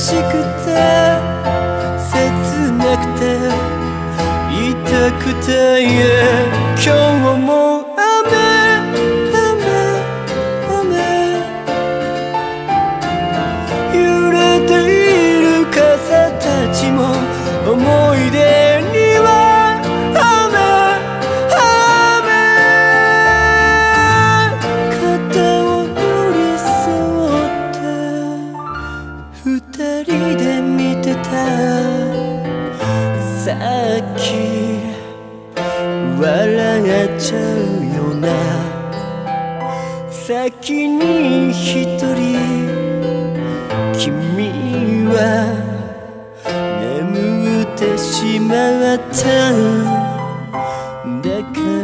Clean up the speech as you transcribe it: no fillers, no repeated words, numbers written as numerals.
しくて切なくて痛くて、今日も雨揺れている傘たちも思い出には肩を寄り添って二人で見てたさっき笑っちゃうよな先に一人君は眠ってしまっただから